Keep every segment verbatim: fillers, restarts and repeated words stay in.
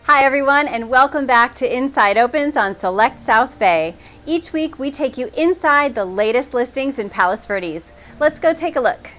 Hi everyone, and welcome back to Inside Opens on Select South Bay. Each week we take you inside the latest listings in Palos Verdes. Let's go take a look.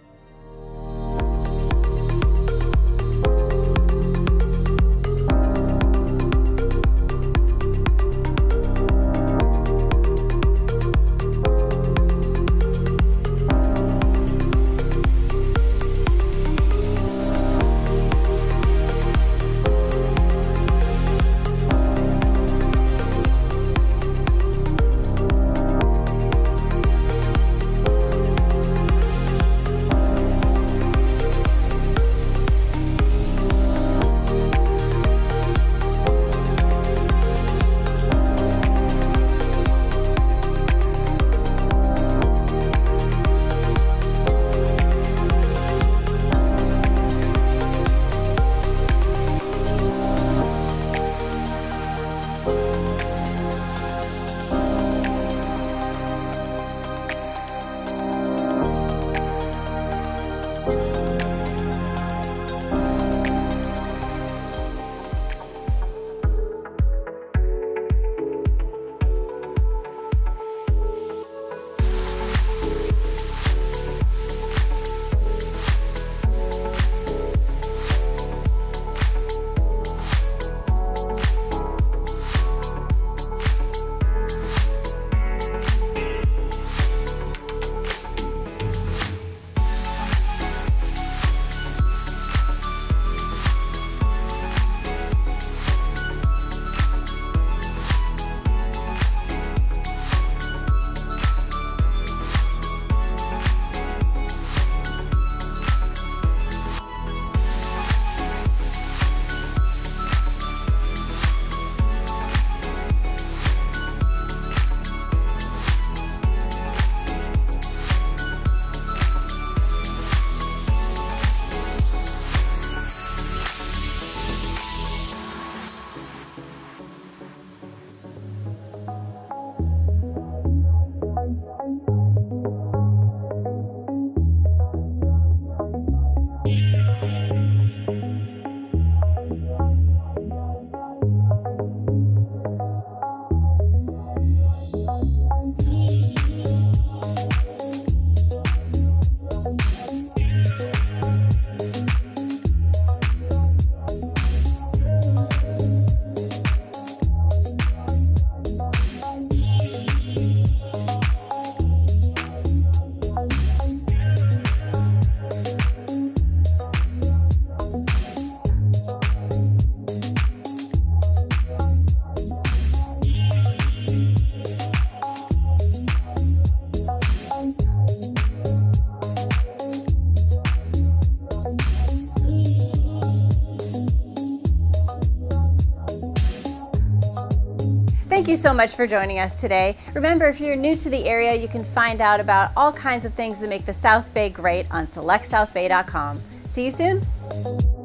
Thank you so much for joining us today. Remember, if you're new to the area, you can find out about all kinds of things that make the South Bay great on select south bay dot com. See you soon.